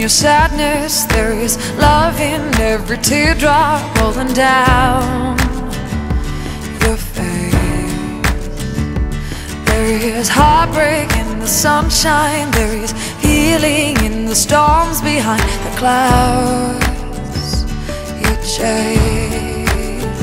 your sadness, there is love in every teardrop rolling down your face. There is heartbreak in the sunshine, there is healing in the storms behind the clouds you chase.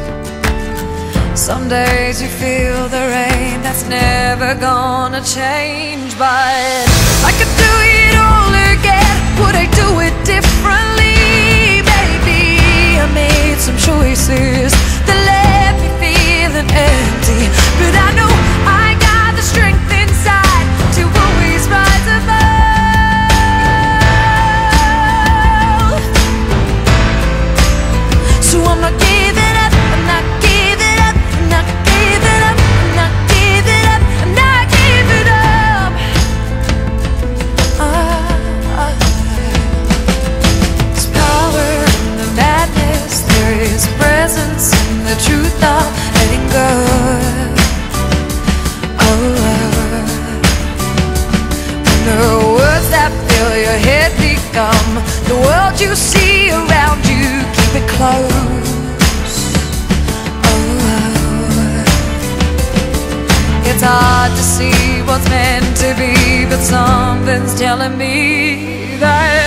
Some days you feel the rain that's never gonna change, but I could do it all again. Would I do it differently? Maybe I made some choices that left me feeling empty, but I know I got the strength inside to always rise above. So I'm not giving up, I'm not giving up, I'm not giving up, I'm not giving up, I'm not giving up. There's power in the madness, there is presence in the truth of letting go. When the words that fill your head become the world you see around you, keep it close. It's hard to see what's meant to be, but something's telling me that